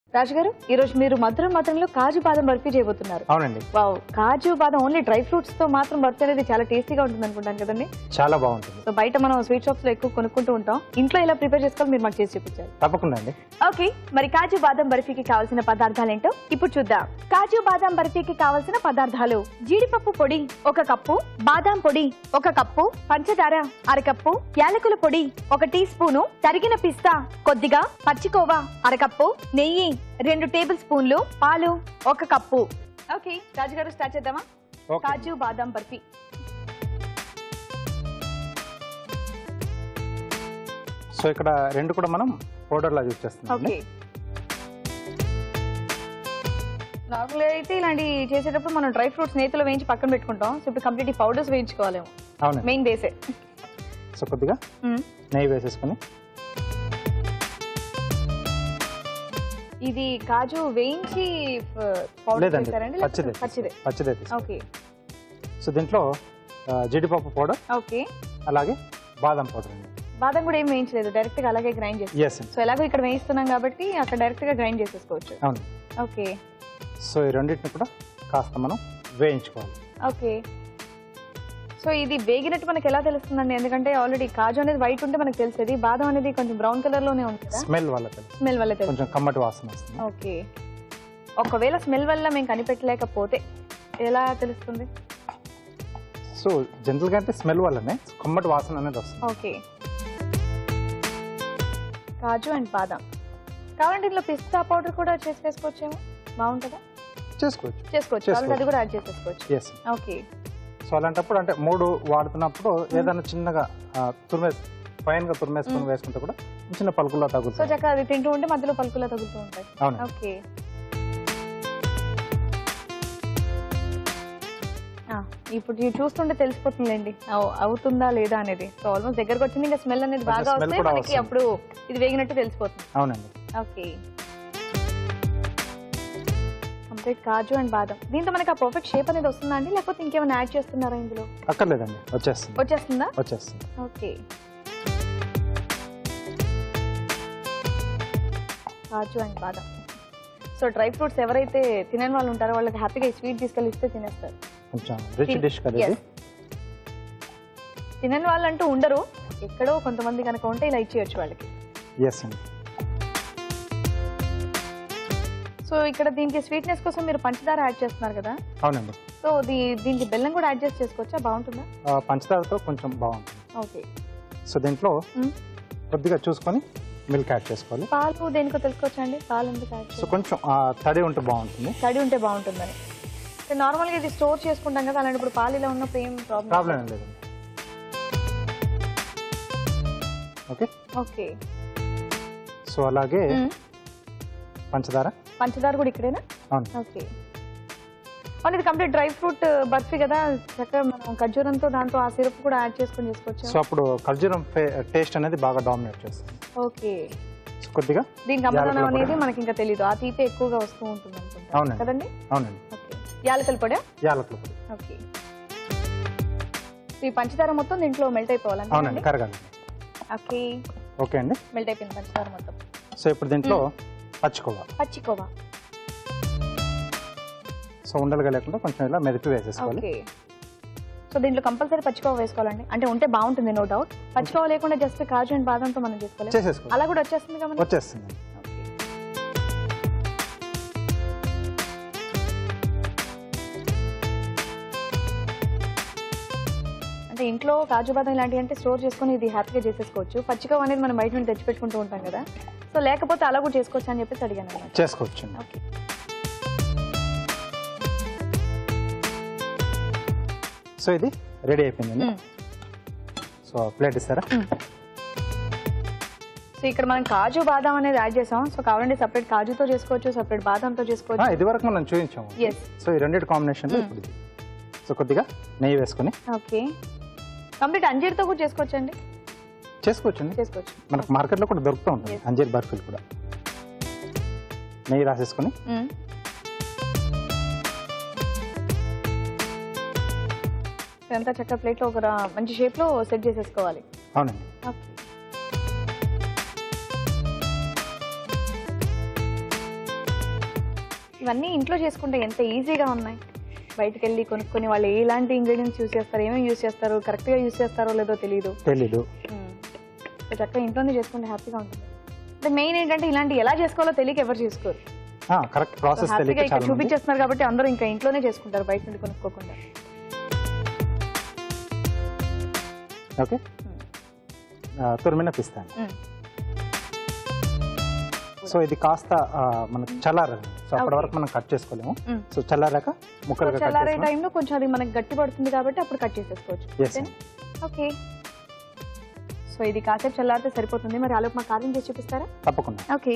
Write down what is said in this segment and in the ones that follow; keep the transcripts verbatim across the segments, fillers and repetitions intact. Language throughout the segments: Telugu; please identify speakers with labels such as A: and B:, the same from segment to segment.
A: రాజు గారు ఈ రోజు మీరు మధురం మధురంలో కాజు బాదం బర్ఫీ చేయబోతున్నారు.
B: అవునండి.
A: వావ్, కాజు బాదం ఓన్లీ డ్రై ఫ్రూట్స్ తో మాత్రం బర్ఫీ అనేది చాలా టేస్టీగా ఉంటుంది అనుకుంటాను కదండి.
B: చాలా బాగుంటుంది.
A: సో బయట మనం స్వీట్ షాప్స్ లో ఎక్కువ కొనుక్కుంటూ ఉంటాం, ఇంట్లో ఇలా ప్రిపేర్ చేసుకోవాలి, మీరు మాకు చేసి చూపించారు.
B: తప్పకుండా అండి.
A: ఓకే, మరి కాజు బాదం బర్ఫీకి కావాల్సిన పదార్థాలు ఏంటో ఇప్పుడు చూద్దాం. కాజు బాదం బర్ఫీకి కావాల్సిన పదార్థాలు: జీడిపప్పు పొడి ఒక కప్పు, బాదం పొడి ఒక కప్పు, పంచదార అరకప్పు, యాలకుల పొడి ఒక టీ స్పూను, తరిగిన పిస్తా కొద్దిగా, పచ్చికోవా అరకప్పు, నెయ్యి రెండు టేబుల్ స్పూన్లు, పాలు ఒక కప్పు. ఓకే రాజు గారు, స్టార్ట్ చేద్దామా? కాజు బాదం బర్ఫీ.
B: సో ఇక్కడ రెండు కూడా మనం పౌడర్ లా యూజ్ చేస్తున్నాం.
A: ఓకే, నార్మల్ అయితే ఇలాంటి చేసేటప్పుడు మనం డ్రై ఫ్రూట్స్ నేతిలో వేయించి పక్కన పెట్టుకుంటాం. సో ఇప్పుడు కంప్లీట్ పౌడర్స్ వేయించుకోవాలేమో.
B: అవును,
A: మెయిన్ బేసే.
B: సో కొద్దిగా నెయ్యి వేసేసుకుని,
A: ఇది కాజు వేయించి
B: లేదండి పచ్చిదే
A: పచ్చిదే
B: పచ్చిదే.
A: ఓకే,
B: సో దీంట్లో జీడిపప్పు పౌడర్,
A: ఓకే,
B: అలాగే బాదం పౌడర్ అండి.
A: బాదం కూడా ఏం వేయించలేదు, డైరెక్ట్ గా అలాగే గ్రైండ్ చేసి. సో ఎలాగో ఇక్కడ వేయిస్తున్నాం కాబట్టి అక్కడ డైరెక్ట్ గా గ్రైండ్ చేసేసుకోవచ్చు.
B: అవును.
A: ఓకే,
B: సో ఈ రెండింటిని కూడా కాస్త మనం వేయించుకోవాలి.
A: ఓకే, సో ఇది వేగినట్టు మనకి ఎలా తెలుస్తుందండి? ఎందుకంటే ఆల్రెడీ కాజు అనేది వైట్ ఉంటే మనకు తెలిసేది, బాదం అనేది కొంచెం బ్రౌన్ కలర్ లోనే ఉంటుంది.
B: స్మెల్ వల్ల తెలుసు.
A: స్మెల్ వల్ల తెలుసు,
B: కొంచెం కమ్మటి వాసన వస్తుంది.
A: ఓకే, ఒకవేళ స్మెల్ వల్ల మేము కనిపెట్టలేకపోతే ఎలా తెలుస్తుంది?
B: సో జనరల్ గా అంటే స్మెల్ వల్లనే కమ్మటి వాసన అనేది వస్తుంది.
A: ఓకే, కాజు అండ్ బాదం కావాలంటే ఇందులో పిస్తా పౌడర్ కూడా చేసి వేసుకోవచ్చేమో, బాగుంటుందా?
B: చేసుకోవచ్చు
A: చేసుకోవచ్చు కాబట్టి అది కూడా యాడ్ చేసేసుకోవచ్చు. ఓకే,
B: సో అలాంటప్పుడు అంటే మూడు వాడుతున్నప్పుడు ఏదైనా చిన్నగా తురిమేసి ఫైన్ గా తురిమేసుకుని వేసుకుంటే కూడా చిన్న పలుకుల్లో తగులుతుంది.
A: సో చక్కగా అది తింటూ ఉంటే మధ్యలో పలుకుల్లో తగులుతూ ఉంటాయి.
B: అవును.
A: ఓకే, ఇప్పుడు చూస్తుంటే తెలిసిపోతుందండి అవుతుందా లేదా అనేది. సో ఆల్మోస్ట్ దగ్గరకు వచ్చింది, ఇంకా స్మెల్ అనేది బాగా వస్తే మనకి అప్పుడు ఇది వేగినట్టు తెలిసిపోతుంది.
B: అవునండి.
A: ఓకే, కంప్లీట్ కాజు అండ్ బాదం. దీంతో మనకి ఆ పర్ఫెక్ట్ షేప్ అనేది వస్తుందా అండి, లేకపోతే ఇంకేమైనా యాడ్ చేస్తున్నారా ఇందులో?
B: అక్కర్లేదండి, వచ్చేస్తుంది.
A: వచ్చేస్తుందా?
B: వచ్చేస్తుంది.
A: ఓకే, కాజు అండ్ బాదం. సో డ్రై ఫ్రూట్స్ ఎవరైతే తినని వాళ్ళు ఉంటారో వాళ్ళకి హ్యాపీగా ఈ స్వీట్ తీసుకెళ్ళి ఇస్తే తినేస్తారు.
B: కొంచెం రిచ్ డిష్ కదా ఇది.
A: తినని వాళ్ళు అంటూ ఉండరు, ఎక్కడో కొంతమంది కనుక ఉంటే ఇలా ఇచ్చేయచ్చు వాళ్ళకి.
B: ఎస్ అండి.
A: సో ఇక్కడ దీనికి స్వీట్నెస్ కోసం మీరు పంచదార యాడ్ చేస్తున్నారు కదా?
B: అవునండి.
A: సో దీనికి బెల్లం కూడా యాడ్ చేసి చేసుకోవచ్చా? బాగుంటుందా?
B: పంచదారతో కొంచెం బాగుంటుంది.
A: ఓకే,
B: సో దీంట్లో కొద్దిగా చూసుకొని మిల్క్ యాడ్ చేసుకోవాలి.
A: పాలు దేనికో తెలుసుకోవచ్చా అండి? పాలు ఎందుకు యాడ్?
B: సో కొంచెం తడి ఉంటే బాగుంటుంది.
A: తడి ఉంటే బాగుంటుందని. నార్మల్గా ఇది స్టోర్ చేసుకుంటాం కదా, అలాంటప్పుడు పాలు ఇలా ఉన్నప్పుడు ఏం ప్రాబ్లం
B: ప్రాబ్లం లేదు. ఓకే
A: ఓకే,
B: సో అలాగే పంచదార
A: పంచదార కూడా ఇక్కడేనా?
B: అవును.
A: ఓకే, అవును. ఇది కంప్లీట్ డ్రై ఫ్రూట్ బర్ఫీ కదా, చక్కగా మనం ఖర్జూరంతో దాంతో ఆ సిరప్ కూడా యాడ్ చేసుకొని చేసుకోవచ్చు.
B: సో అప్పుడు ఖర్జూరం టేస్ట్ అనేది బాగా డామినేట్ చేస్తుంది.
A: ఓకే,
B: కొద్దిగా
A: దీనికి అమ్మదనం అనేది మనకి ఇంకా తెలియదు, ఆ తీపి ఎక్కువగా వస్తూ ఉంటుంది అనుకుంటా కదండి?
B: అవునండి.
A: ఓకే, యాలకుల పొడి.
B: యాలకుల పొడి.
A: ఓకే, ఈ పంచదార మొత్తం దీంట్లో మెల్ట్ అయిపోవాలండి?
B: అవునండి, కరగాలి.
A: ఓకే
B: ఓకే అండి,
A: మెల్ట్ అయిపోయింది పంచదార మొత్తం.
B: సో ఇప్పుడు దీంట్లో పచ్చికోవా.
A: పచ్చికోవా
B: సో ఉండలుగా లేకుండా కొంచెం ఇలా మెదిపి వేసేసుకోవాలి.
A: ఓకే, సో దీంట్లో కంపల్సరీ పచ్చికోవా వేసుకోవాలండి, అంటే ఉంటే బాగుంటుంది నో డౌట్. పచ్చికోవా లేకుండా జస్ట్ కాజు అండ్ బాదంతో మనం చేసుకోవాలి.
B: చేసేసుకోవాలి.
A: అలా కూడా వచ్చేస్తుంది కదా?
B: వచ్చేస్తుంది.
A: అంటే ఇంట్లో కాజు బాదం ఇలాంటివి అంటే స్టోర్ చేసుకుని ఇది హ్యాపీగా చేసేసుకోవచ్చు. పచ్చికోవా అనేది మనం బయట నుండి తెచ్చి పెట్టుకుంటూ ఉంటాం కదా, సో లేకపోతే అలా కూడా చేసుకోవచ్చు అని చెప్పేసి అడిగాను అన్నమాట.
B: చేసుకోవచ్చు.
A: ఓకే,
B: సో ఇది రెడీ అయిపోయిందండి. సో ప్లేట్ ఇస్తారా?
A: సో ఇక్కడ మనం కాజు బాదం అనేది యాడ్ చేసాం. సో కావాలంటే సపరేట్ కాజుతో చేసుకోవచ్చు, సపరేట్ బాదంతో చేసుకోవచ్చు.
B: ఇది వరకు మనం చూపించాము. సో ఈ రెండింటి కాంబినేషన్. సో కొద్దిగా నెయ్యి వేసుకుని.
A: ఓకే, కంప్లీట్ అంజీర్తో కూడా చేసుకోవచ్చు అండి?
B: చేసుకోవచ్చండి,
A: చేసుకోవచ్చు.
B: మనకు మార్కెట్లో కూడా దొరుకుతూ ఉంటుంది అంజీర్ బర్ఫీలు కూడా. నెయ్యి రాసేసుకుని
A: అంతా చక్కగా ప్లేట్లో ఒక మంచి షేప్లో సెట్ చేసేసుకోవాలి.
B: అవునండి.
A: ఓకే, ఇవన్నీ ఇంట్లో చేసుకుంటే ఎంత ఈజీగా ఉన్నాయి. బయటకు వెళ్ళి కొనుక్కొని వాళ్ళు ఎలాంటి ఇంగ్రీడియంట్స్ యూస్ చేస్తారు, ఏమేమి యూస్ చేస్తారు, కరెక్ట్గా యూస్ చేస్తారో లేదో తెలియదు
B: తెలీదు.
A: చక్కగా ఇంట్లోనే చేసుకుంటే హ్యాపీగా ఉంటుంది. అంటే మెయిన్ ఏంటంటే ఇలాంటి ఎలా చేసుకోవాలో తెలియక ఎవరు చేసుకోరు.
B: కరెక్ట్ ప్రాసెస్
A: హ్యాపీగా ఇక్కడ చూపించేస్తున్నారు కాబట్టి అందరూ ఇంకా ఇంట్లోనే చేసుకుంటారు బయట నుండి కొనుక్కోకుండా.
B: ఓకే, తురిమిన పిస్తా. సో ఇది కాస్త మనకి చల్లారాలి. సో అప్పటి వరకు మనం కట్ చేసుకోలేము. సో చల్లారాక ముక్కలుగా కట్
A: చల్లారే టైంలో కొంచెం అది మనకి గట్టి పడుతుంది కాబట్టి అప్పుడు కట్ చేసేసుకోవచ్చు. ఓకే, సో ఇది కాసేపు చల్లారితే సరిపోతుంది. మరి ఆలోపు మా కార్యం చేసి చూపిస్తారా?
B: తప్పకుండా.
A: ఓకే,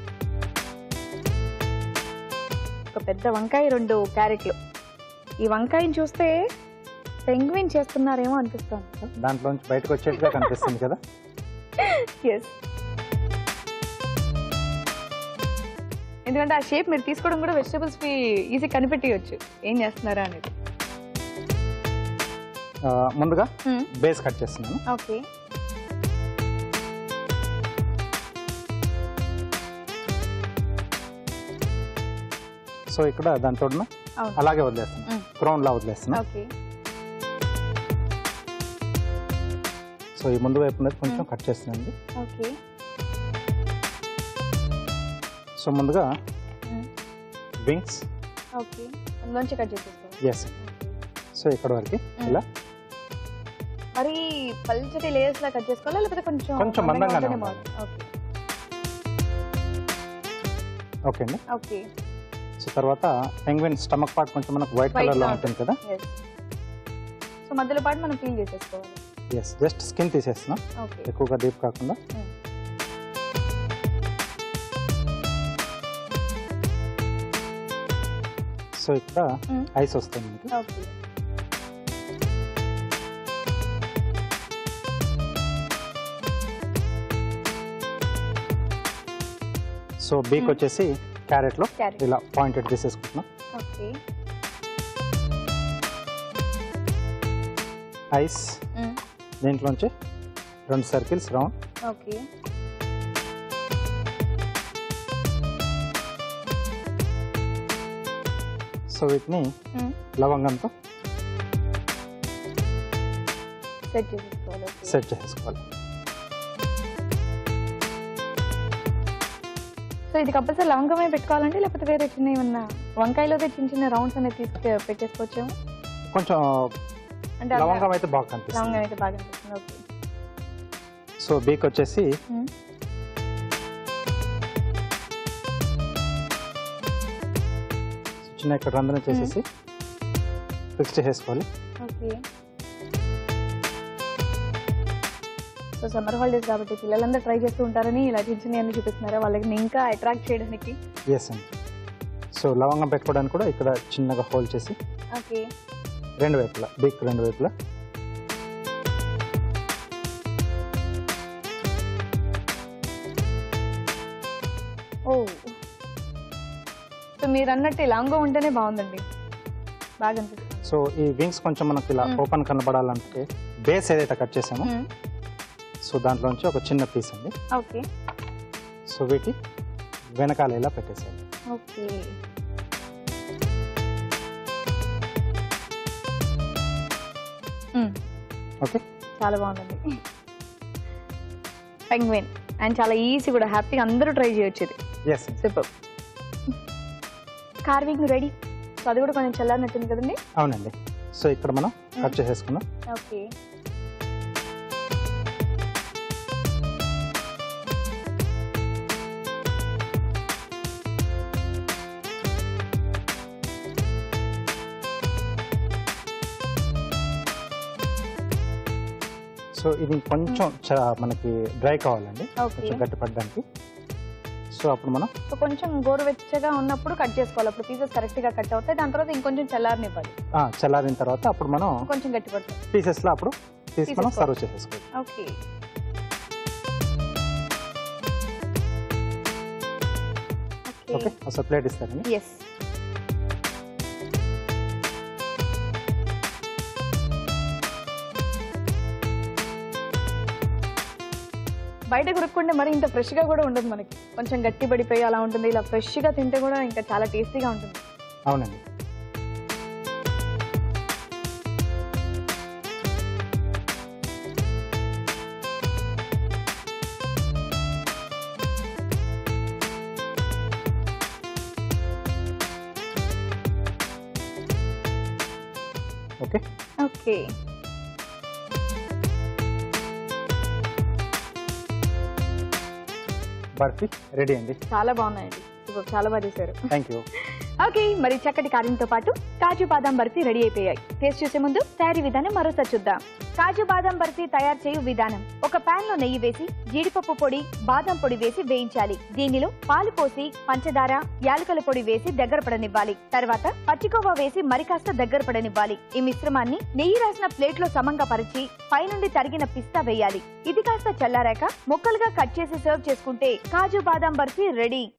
A: ఒక పెద్ద వంకాయ, రెండు క్యారెట్లు. ఈ వంకాయని చూస్తే పెంగ్విన్ చేస్తున్నారేమో అనిపిస్తుంది.
B: దాంట్లోంచి బయటకు వచ్చేట్టుగా కనిపిస్తుంది కదా.
A: ఎస్, ఎందుకంటే ఆ షేప్ మీరు తీసుకోవడం కూడా వెజిటబుల్స్ కి ఈజీ కనిపెట్టవచ్చు ఏం చేస్తున్నారా అనేది.
B: ముందుగా బేస్ కట్ చేస్తున్నాను.
A: ఓకే,
B: సో ఇక్కడ దాని తోడున అలాగే వదిలేస్తున్నాను, క్రౌన్ లా వదిలేస్తున్నాను.
A: ఓకే,
B: సో ఈ ముందు వైపు కొంచెం కట్ చేస్తున్నాను.
A: ఓకే,
B: సో ముందుగా వింగ్స్.
A: ఓకే, అందులోంచి కట్ చేసేసుకోవాలి.
B: ఎస్, సో ఇక్కడ వరకు ఇలా
A: మరి పల్చటి లేయర్స్ లా కట్ చేసుకోవాలా లేకపోతే కొంచెం
B: కొంచెం మందంగానే ఉండాలి?
A: ఓకే,
B: ఓకే అండి.
A: ఓకే,
B: సో తర్వాత పెంగ్విన్ స్టమక్ పార్ట్ కొంచెం మనకు వైట్ కలర్ లో ఉంటుంది కదా.
A: సో మధ్యలో పార్ట్ మనం పీల్ చేసేసుకోవాలి.
B: ఎస్, జస్ట్ స్కిన్ తీసేస్తున్నాం, ఎక్కువగా డీప్ కాకుండా. సో ఇక్కడ ఐస్ వస్తుంది మనకి.
A: ఓకే,
B: సో బీక్ వచ్చేసి క్యారెట్ లో ఇలా పాయింటెడ్ తీసేసుకుంటున్నాం.
A: ఓకే,
B: ఐస్ దీంట్లోంచి రెండు సర్కిల్స్ రౌండ్.
A: ఓకే,
B: సో వీటిని లవంగంతో
A: సెట్ చేసుకోవాలి.
B: సెట్ చేసుకోవాలి.
A: సో ఇది కంపల్సరీ లవంగమే పెట్టుకోవాలంటే లేకపోతే వేరే చిన్న ఏమన్నా వంకాయలో చిన్న చిన్న రౌండ్స్ అనేది తీసుకు పెట్టేసుకోవచ్చేమో?
B: కొంచెం
A: అంటే
B: లవంగం అయితే బాగా కనిపిస్తుంది.
A: లవంగం అయితే బాగా కనిపిస్తుంది. ఓకే,
B: సో బీక్ వచ్చేసి చిన్న ఇక్కడ రంధ్రం చేసేసి ఫిక్స్ చేసేసుకోవాలి.
A: ఓకే, సో సమ్మర్ హాలిడేస్ కాబట్టి పిల్లలందరూ ట్రై చేస్తూ ఉంటారని ఇలా చిన్న చిన్న అన్ని చూపిస్తున్నారా వాళ్ళకి ఇంకా అట్రాక్ట్ చేయడానికి?
B: ఎస్ అండి. సో లవంగం పెట్టుకోవడానికి కూడా ఇక్కడ చిన్నగా హోల్ చేసి
A: ఓకే
B: రెండు వైపులా బీక్ రెండు వైపులా
A: ఓ సో మీరు అన్నట్టు లవంగం ఉంటేనే బాగుందండి, బాగా అనిపిస్తుంది.
B: సో ఈ వింగ్స్ కొంచెం మనకి ఇలా ఓపెన్ కనబడాలంటే బేస్ ఏదైతే కట్ చేసామో సో దాంట్లోంచి ఒక చిన్న పీస్ అండి.
A: ఓకే
B: సో వీటి వెనకాల ఇలా పెట్టేసేయాలి.
A: ఓకే
B: ఓకే
A: చాలా బాగుందండి పెంగ్విన్ అండ్ చాలా ఈజీ కూడా, హ్యాపీగా అందరూ ట్రై చేయొచ్చు ఇది.
B: Yes
A: super. Carving ready. So అది కూడా కొంచెం చల్లారినట్టుంది కదండి?
B: అవునండి. సో ఇక్కడ మనం కట్ చేసేసుకున్నాం.
A: ఓకే
B: సో ఇది కొంచెం మనకి డ్రై కావాలండి, కొంచెం గట్టి పడడానికి. సో అప్పుడు మనం
A: సో కొంచెం గోరువెచ్చగా ఉన్నప్పుడు కట్ చేసుకోవాలి, అప్పుడు పీసెస్ కరెక్ట్ గా కట్ అవుతాయి. దాని తర్వాత ఇంకొంచెం చల్లారనివ్వాలి.
B: చల్లారిన తర్వాత అప్పుడు మనం
A: కొంచెం గట్టి పడుతుంది
B: పీసెస్ లో అప్పుడు తీసి మనం సర్వ్ చేసేసుకోవాలి.
A: ఓకే
B: ఓకే ఒకసారి ప్లేట్ ఇస్తారండి.
A: ఎస్ బయట కొనుక్కుంటే మరి ఇంత ఫ్రెష్ గా కూడా ఉండదు మనకి, కొంచెం గట్టి పడిపోయి అలా ఉంటుంది. ఇలా ఫ్రెష్ గా తింటే కూడా ఇంకా చాలా టేస్టీగా ఉంటుంది.
B: అవునండి. ఓకే
A: ఓకే,
B: బర్ఫీ రెడీ అండి.
A: చాలా బాగున్నాయండి, సూపర్, చాలా బాగా చేశారు.
B: Thank you.
A: ఓకే, మరి చక్కటి కార్యంతో పాటు కాజు బాదం బర్ఫీ రెడీ అయిపోయాయి. టేస్ట్ చూసే ముందు తయారీ విధానం మరోసారి చూద్దాం. కాజు బాదం బర్ఫీ తయారు చేయు విధానం: ఒక పాన్ లో నెయ్యి వేసి జీడిపప్పు పొడి, బాదం పొడి వేసి వేయించాలి. దీనిలో పాలు పోసి పంచదార, యాలకుల పొడి వేసి దగ్గర పడనివ్వాలి. తర్వాత పచ్చికోవా వేసి మరి కాస్త దగ్గర పడనివ్వాలి. ఈ మిశ్రమాన్ని నెయ్యి రాసిన ప్లేట్ లో సమంగా పరిచి పైనుండి తరిగిన పిస్తా వేయాలి. ఇది కాస్త చల్లారాక ముక్కలుగా కట్ చేసి సర్వ్ చేసుకుంటే కాజు బాదం బర్ఫీ రెడీ.